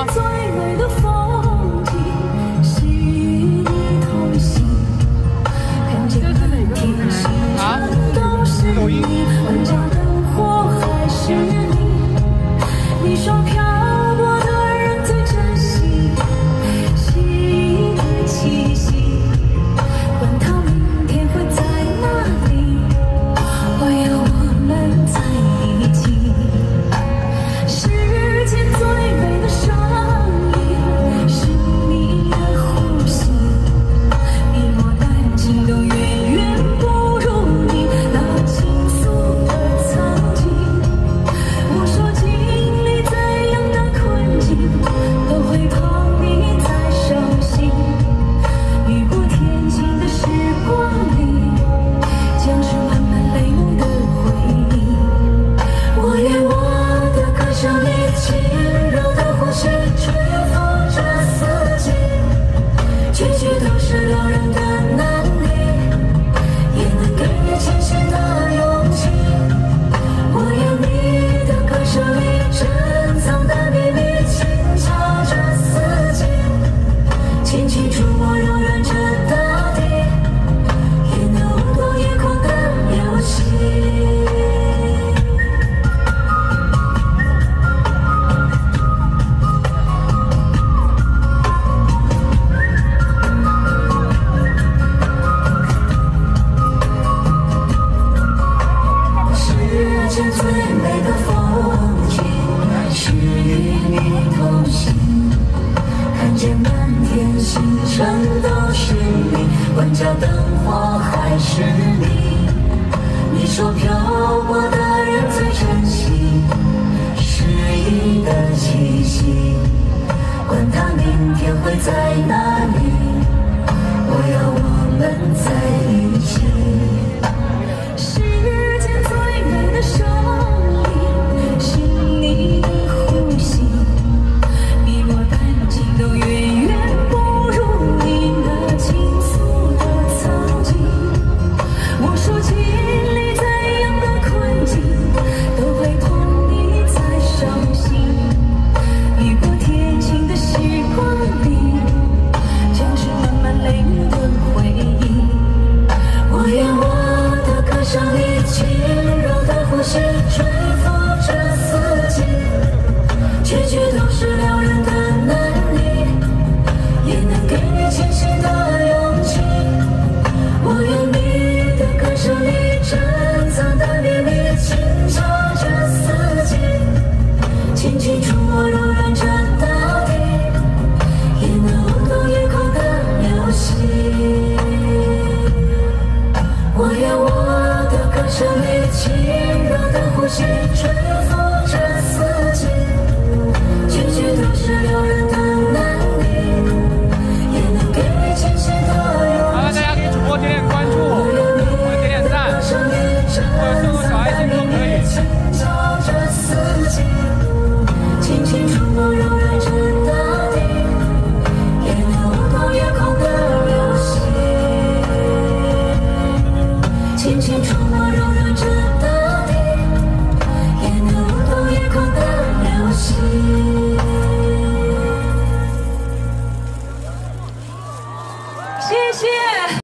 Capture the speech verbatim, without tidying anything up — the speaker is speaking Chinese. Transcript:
吗？啊？抖音。你说漂泊的人最珍惜新气息，管他明天会在哪里，唯有我们在一起。世间最美的声音是你的呼吸，比我的情都远远不如你那倾诉的曾经。我说经历怎样的困境，都会旁你在手心。雨过天晴的时光里，将是漫漫泪目的回忆。我愿我的歌声里，轻柔的呼吸吹拂着四季，句句都是撩人的难题，也能给你前行的勇气。我愿你的歌声里珍藏的秘密，轻敲着四季，轻轻触摸柔软着大地，也能舞动夜空的流星。世间最美的风景是与你同行，看见满天星辰都是你，万家灯火还是你。你说漂泊的人最珍惜诗意的气息，管他明天会在哪里，我要我们在一起。世间最美的声音是你的呼吸，比我感情都远远不如你那倾诉的曾经。我说经历怎样的困境，都会捧你在手心。雨过天晴的时光里，将是漫漫泪目的回忆。我愿我的歌声里，轻柔的呼吸吹拂着四季，句句都是撩人的难题，也能给你前行的勇气。我愿你的歌声里珍藏的秘密，轻敲着四季，轻轻触摸柔软着大地，也能舞动夜空的流星。我愿我的歌声里，轻柔的呼吸吹拂着四季，句句都是撩人的难题，也能给你前行的勇气。 好了，大家给主播点点关注，或者点点赞，或者送个小爱心都可以。 轻敲着四季，轻轻触摸柔软着大地，也能舞动夜空的流星。轻轻触摸柔软着大地，也能舞动夜空的流星。谢谢。